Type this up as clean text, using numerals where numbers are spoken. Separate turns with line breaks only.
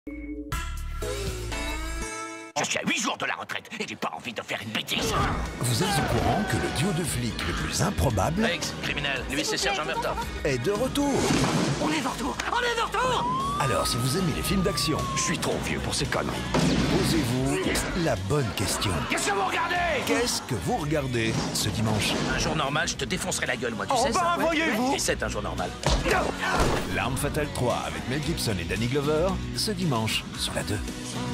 Je suis à 8 jours de la retraite et j'ai pas envie de faire une bêtise.
Vous êtes au courant que le duo de flics le plus improbable
Ex-criminel, lui c'est Sergent Murtaugh.
est de retour?
On est de retour. On est de retour.
Alors, si vous aimez les films d'action,
Je suis trop vieux pour ces conneries.
posez-vous la bonne question.
Qu'est-ce que vous regardez?
Qu'est-ce que vous regardez ce dimanche?
Un jour normal, je te défoncerai la gueule, moi, tu sais
bah,
ça?
voyez-vous.
Et c'est un jour normal.
L'Arme Fatale 3 avec Mel Gibson et Danny Glover, ce dimanche sur la 2.